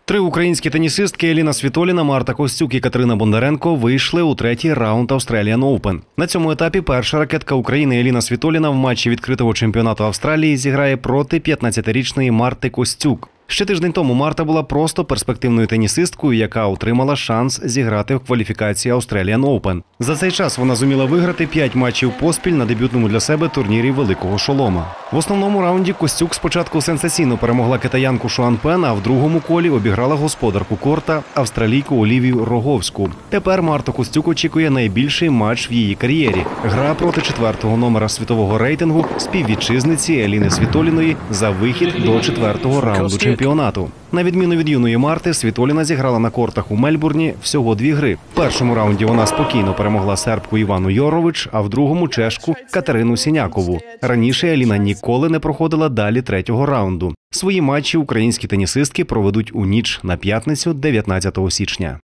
Три українські тенісистки Еліна Світоліна, Марта Костюк і Катерина Бондаренко вийшли у третій раунд Australian Open. На цьому етапі перша ракетка України Еліна Світоліна в матчі відкритого чемпіонату Австралії зіграє проти 15-річної Марти Костюк. Ще тиждень тому Марта була просто перспективною тенісисткою, яка отримала шанс зіграти в кваліфікації Australian Open. За цей час вона зуміла виграти 5 матчів поспіль на дебютному для себе турнірі Великого Шолома. В основному раунді Костюк спочатку сенсаційно перемогла китаянку Шуан Пен, а в другому колі обіграла господарку корта австралійку Олівію Роговську. Тепер Марту Костюк очікує найбільший матч в її кар'єрі – гра проти 4-го номера світового рейтингу співвітчизниці Еліни Світоліної за вихід до 4-го раунду чемпіонату. На відміну від юної Марти, Світоліна зіграла на кортах у Мельбурні всього 2 гри. В першому раунді вона спокійно перемогла сербку Івану Йорович, а в другому – чешку Катерину Сінякову. Раніше Еліна ніколи не проходила далі 3-го раунду. Свої матчі українські тенісистки проведуть у ніч на п'ятницю 19 січня.